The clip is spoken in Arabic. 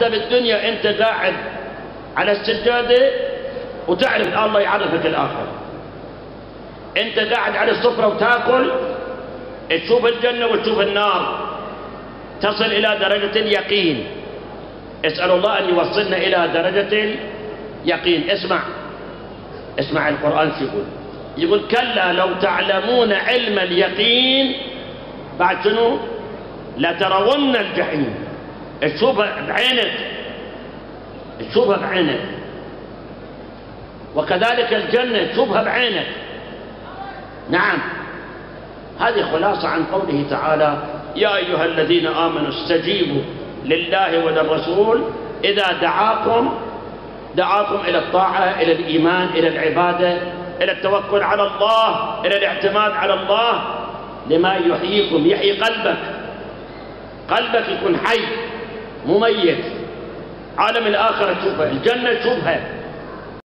حتى بالدنيا أنت قاعد على السجادة وتعرف الله يعرفك الآخرة. أنت قاعد على السفرة وتاكل تشوف الجنة وتشوف النار، تصل إلى درجة اليقين. اسأل الله أن يوصلنا إلى درجة اليقين. اسمع القرآن شو يقول. يقول كلا لو تعلمون علم اليقين بعد شنو؟ لترون الجحيم. تشوفها بعينك، وكذلك الجنة تشوفها بعينك. نعم، هذه خلاصة عن قوله تعالى يا أيها الذين آمنوا استجيبوا لله وللرسول إذا دعاكم إلى الطاعة، إلى الإيمان، إلى العبادة، إلى التوكل على الله، إلى الاعتماد على الله، لما يحييكم، يحيي قلبك يكون حي مميز. عالم الآخرة تشوفها، الجنة تشوفها.